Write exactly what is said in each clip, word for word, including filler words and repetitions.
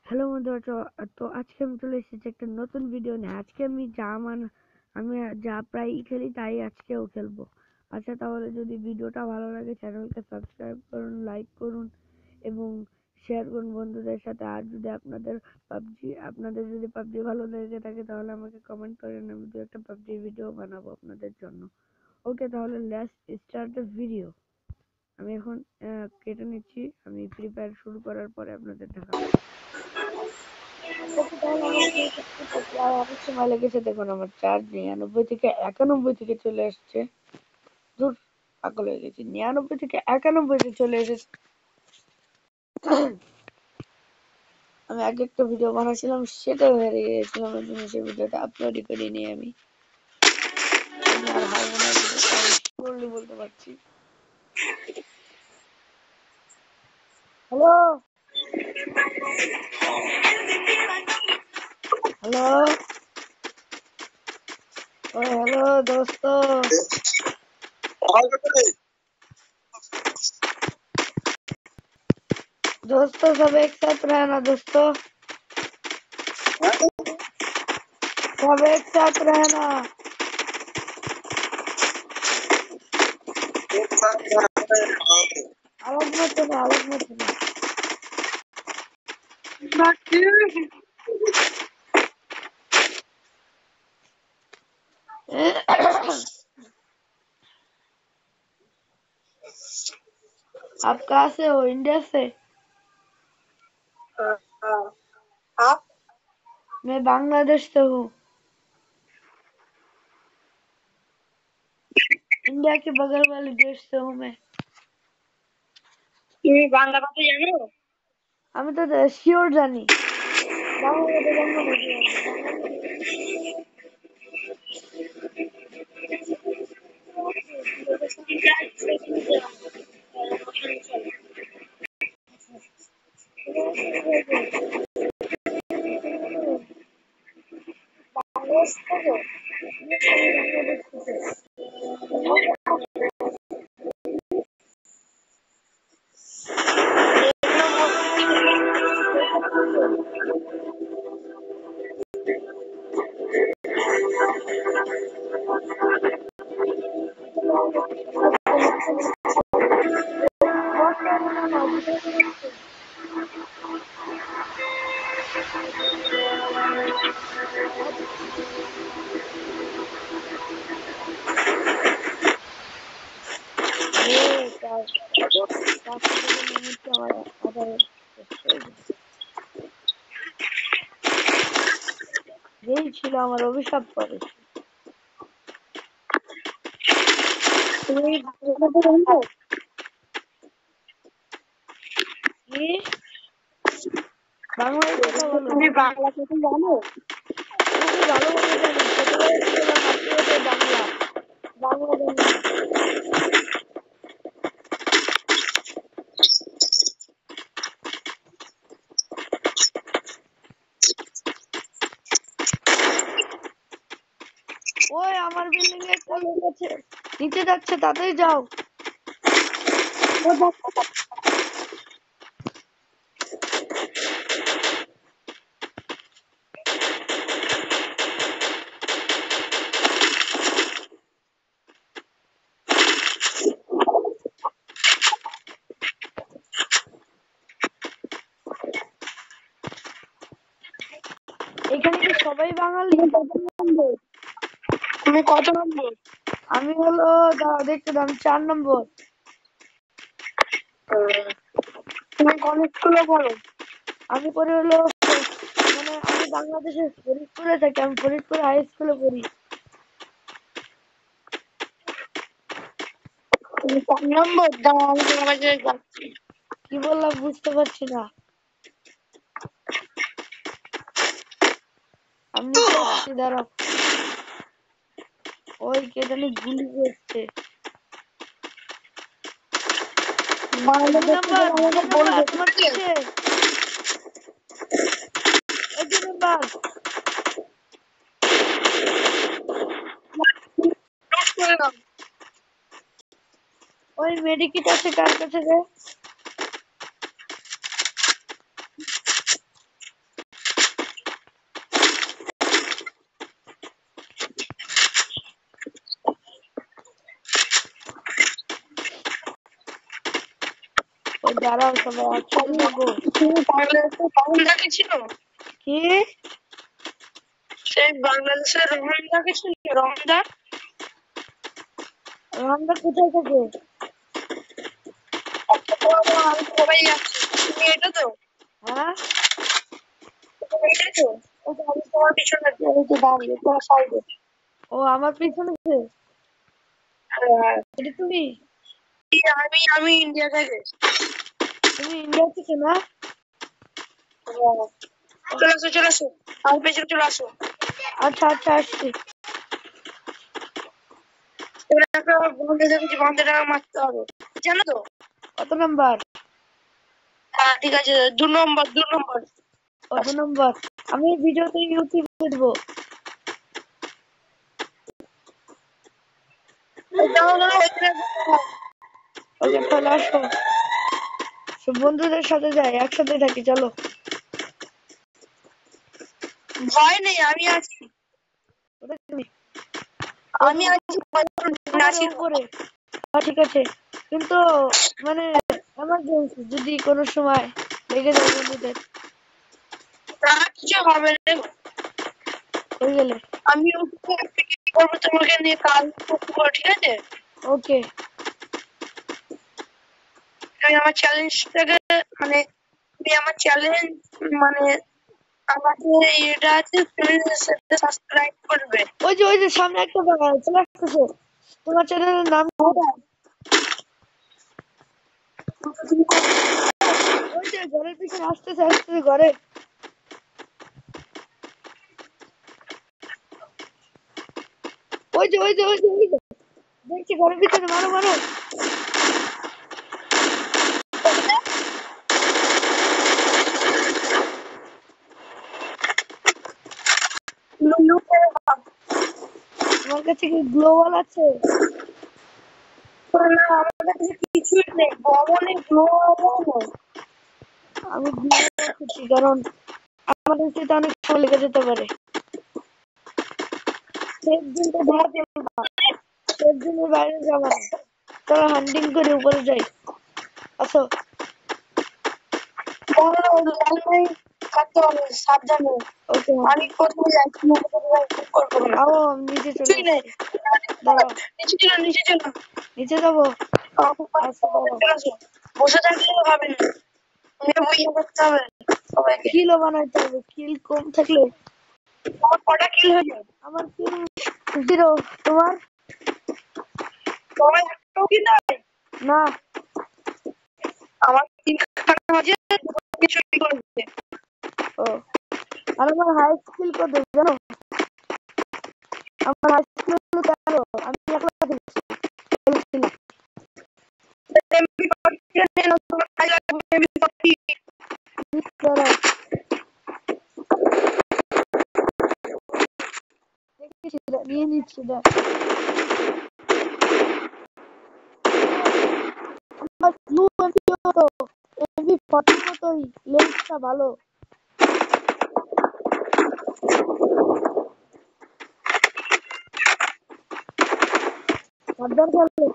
Hello বন্ধুরা, তো তো আজকে আমি চলে এসেছি একটা নতুন ভিডিও নিয়ে। আজকে আমি যা মান আমি যা প্রায় খেলি তাই আজকেও খেলবো। আচ্ছা, তাহলে যদি ভিডিওটা ভালো লাগে চ্যানেলকে সাবস্ক্রাইব করুন, লাইক করুন এবং শেয়ার করুন বন্ধুদের সাথে। আর যদি আপনাদের পাবজি আপনাদের যদি পাবজি ভালো লেগে থাকে তাহলে আমাকে কমেন্ট করেন, আমি দু একটা পাবজি ভিডিও বানাবো আপনাদের জন্য। ওকে, তাহলে লেটস স্টার্ট দ্য ভিডিও। আমি এখন কেটে নিচ্ছি। আমি ফ্রি ফায়ার শুরু করার পরে আপনাদের দেখাবো। অনেক সময় লেগেছে, দেখুন আমার চার্জ নিরানব্বই থেকে একানব্বই থেকে চলে আসছে। দূর, পাগল হয়ে গেছি, নিরানব্বই থেকে একানব্বই তে চলে এসেছে। আমি আগে একটা ভিডিও বানাচ্ছিলাম, সেটা হারিয়ে গেছিলাম, ওই জন্য সেই ভিডিওটা আপলোড করিনি। আমি আমি আর হারবো না, ভিডিওটা বলতে পারছি। হ্যালো হ্যালো ओ हेलो दोस्तों। दोस्तों सब एक साथ रहना, दोस्तों सब एक साथ रहना। आवाज मत सुना, आवाज मत सुना। आप कहाँ से हो? इंडिया से? आप? मैं बांग्लादेश से हूँ। इंडिया के बगल वाले देश से हूँ मैं। তুমি বাংলা কথা জানো? আমি তো শিওর জানি, বাংলা কথা জানবো না কি জানি? বাংলাদেশ থেকে? এই ছিল আমার অভিশাপ করে। তুমি বাংলা কথা জানো? কি বাংলায় কথা বলো? তুমি বাংলা কথা জানো? খুবই ভালোভাবে জানি, ছোটবেলা থেকে আমার মাতৃভাষা বাংলা। বাংলা জানি না। ওই আমার বিল্ডিং এ একটা লোক আছে, নিচে যাচ্ছে, তাড়াতাড়ি যাও। এখানে কি সবাই বাঙালি? তুমি কত নম্বর? আমি হলো, দাঁড়াও দেখতে দাও, আমি চার নম্বর। তুমি কোন স্কুলে পড়ো? আমি পড়ি হলো, মানে আমি বাংলাদেশের ফরিদপুরে থাকি, আমি ফরিদপুর হাই স্কুলে পড়ি। তুমি চার নম্বর? দাও, আমি তোমার কাছে যাচ্ছি। কি বললাম বুঝতে পারছি না। আমি নিচে আসছি, দাঁড়াও। ওই কে জানি গুলি করছে। বাংলা দুই দেখতে নাম্বার, গেলে আমাকে দুই নাম্বার বলবে, তোমার ঠিক আছে? পিছে। এই দুই নাম্বার। নোট করে নাও। ওই মেডিকিট আছে কার কাছে রে? দাঁড়াও সবাই একসাথে থাকো। তুমি বাংলাদেশের রোহিঙ্গাকে ছিল? কি? সেই বাংলাদেশের রোহিঙ্গাকে ছিল? রোহিঙ্গা রোহিঙ্গা কোথায় থাকে? আমি সবাই যাচ্ছি। তুমি এটা তো? হ্যাঁ তুমি এটা তো? ওটা আমি তোমার পিছনে এই যে দাঁড়িয়ে তোমার সাইডে। ও আমার পিছনে কে? হ্যাঁ এটা তুমি? আমি আমি ইন্ডিয়া থেকে। তুমি ইন্ডিয়া থেকে না? চলে আসো চলে আসো আমার পেছনে চলে আসো। আচ্ছা আচ্ছা আসছি। এবার একটা বন্ধে দেখেছি বন্ধেটা মারতে হবে জানো তো? কত নাম্বার? হ্যাঁ ঠিক আছে দু নম্বর দু নম্বর। কত নম্বর? আমি ভিডিওতে ইউটিউবে দেবো। দাও দাও এখানে ওকে তাহলে আসো, সব বন্ধুদের সাথে যাই, একসাথে থাকি চলো। ভয় নেই আমি আছি। কোথায় তুমি? আমি আছি উপরে আছি উপরে। হ্যাঁ ঠিক আছে, কিন্তু মানে এমার্জেন্সি যদি কোনো সময় লেগে যায় বন্ধুদের। না কিছু হবে না। হয়ে গেলে আমি কি করবো তোমাকে নিয়ে কাল করবো ঠিক আছে? ওকে। আমি আমার চ্যালেঞ্জটাকে মানে তুমি আমার চ্যালেঞ্জ মানে আমাকে এটা আছে তুমি সাবস্ক্রাইব করবে। ওই যে ওই যে সামনে একটা বাগান চলে আসতেছে, তোমার চ্যানেলের নাম কি? ওই যে ঘরের পিছনে আসতেছে আসতেছে ঘরে। ওই যে ওই যে ওই যে ওই যে দেখছি ঘরের পিছনে, মারো মারো। তোমার কাছে কি গ্লোবাল আছে? না আমার কাছে কিছুই নেই বড় নেই গ্লো নেই। আমি গ্লোবাল খুঁজছি, কারণ আমাদের সেটা অনেক সময় লেগে যেতে পারে। সেফ জোনটা দিয়ে চলবা, সেফ জোনের বাইরে যাবা না। চলো হান্টিং করে উপরে যাই, আসো। থাকতে হবে সাবধানে। ওকে আমি কোথাও যাচ্ছি না করবো না আও নিচে চলে কিছুই নেই। আসছি। দাঁড়াও নিচে চলো নিচে চলো নিচে যাবো। আচ্ছা দাঁড়াও, বসে থাকলেও হবে না তুমি বইয়ে করতে হবে সবাইকে। কিলও বানাইতে হবে, কিল কম থাকলে। তোমার কটা কিল হয়েছে? আমার কিল জিরো। তোমার? তোমার একটাও কি নয়? না আমার তিনখানা হয়েছে কিছু করেছে। ও, আর আমার হাই স্কিল কত জানো? আমার হাই স্কিল হলো তেরো। আমি একলা খেলছি খেলছিলাম। দাঁড়াও দেখতেছি, নিয়ে নিচ্ছি দাঁড়াও। আমার ব্লু এমপি তো এমপি ফর্টি মতোই, লেন্সটা ভালো। সাবধান খেলো,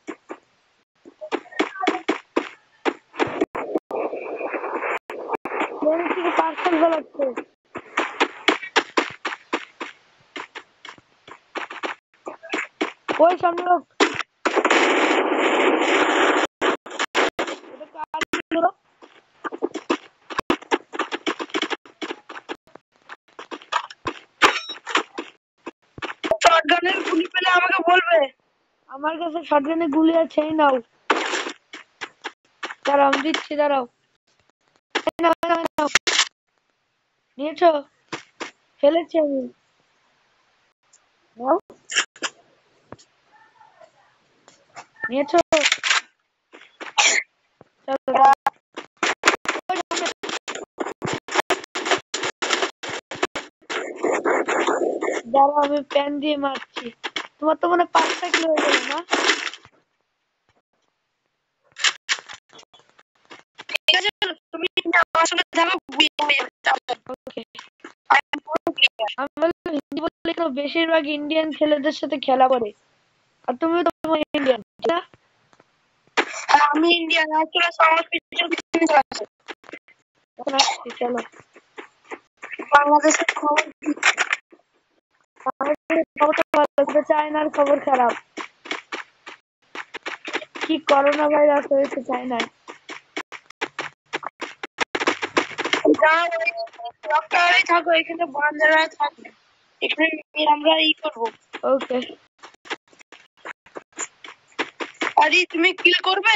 লেন্স থেকে পার্সেল বেরোচ্ছে। ওই সামনে লোক, ওদেরকে আর ছিল। শটগানের গুলি পেলে আমাকে বলবে। আমার কাছে শটগানে গুলি আছে, এই নাও। দাঁড়াও আমি দিচ্ছি, দাঁড়াও। এই নাও, এই নাও, এই নাও। নিয়েছো? ফেলেছি আমি। নাও। নিয়েছো? চলো দাঁড়াও। ওই সামনে। দাঁড়াও আমি প্যান দিয়ে মারছি। তোমার তো মনে হয় পাঁচটা কিলো হয়ে গেল না? ঠিক আছে তুমি আমার সঙ্গে থাকো হয়ে যাবে। ওকে। আমি বললাম হিন্দি বললে কেন, বেশিরভাগ ইন্ডিয়ান ছেলেদের সাথে খেলা করে। আর তুমিও তো ইন্ডিয়ান, তাই না? আমি ইন্ডিয়া না চলে আমার পিছন পিছন আছে এখন আসছি চলো। বাংলাদেশের খবর বাংলাদেশের খবর তো ভালো, কিন্তু চায়নার খবর খারাপ। কি করোনা ভাইরাস হয়েছে চায়নায়। লকডাউনে থাকো, এখানে বান্ধবরা থাকবে, এখানে আমরা ই করবো। ওকে। আরে তুমি কিল করবে?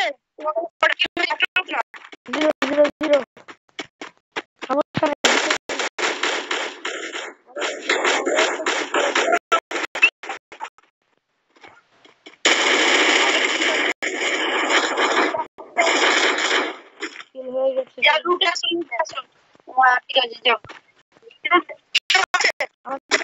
জিরো জিরো জিরো সমস্যা নেই। কিল হয়ে গেছে। যা লুটে আসো লুটে আসো। হ্যাঁ ঠিক আছে যাও। আমার